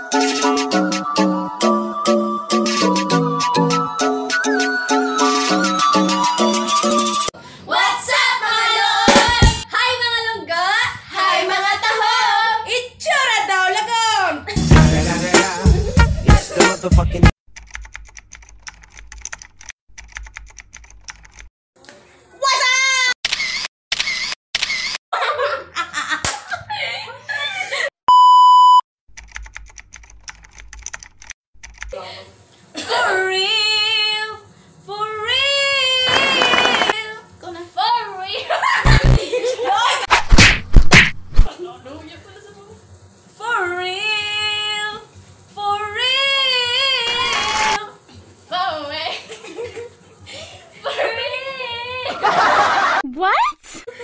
For real! For real! For real! For real! For real! For real! What?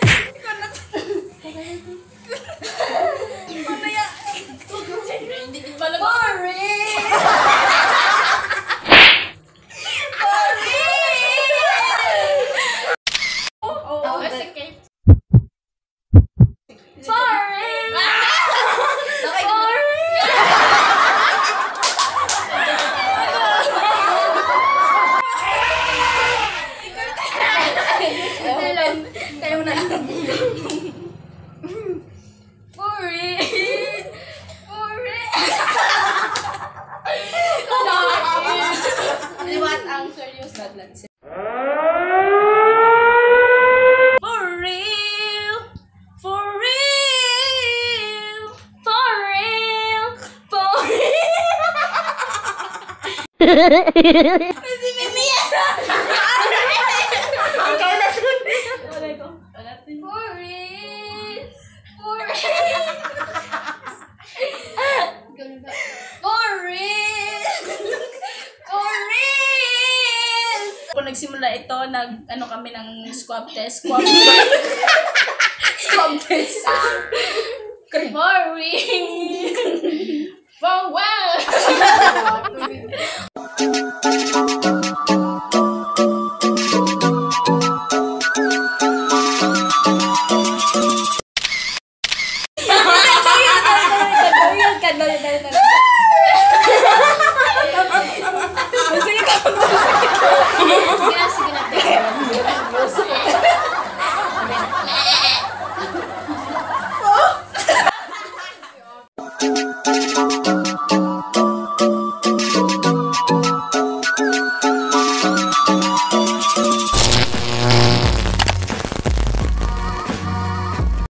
For real! Liwat ang serious dadlan. For real! For real! For real! For real! Si Mimi yan! Ikaw na dun! For real! For real! For real! For real! Kung nagsimula ito, kami ng swab test. Swab test. For real! For well!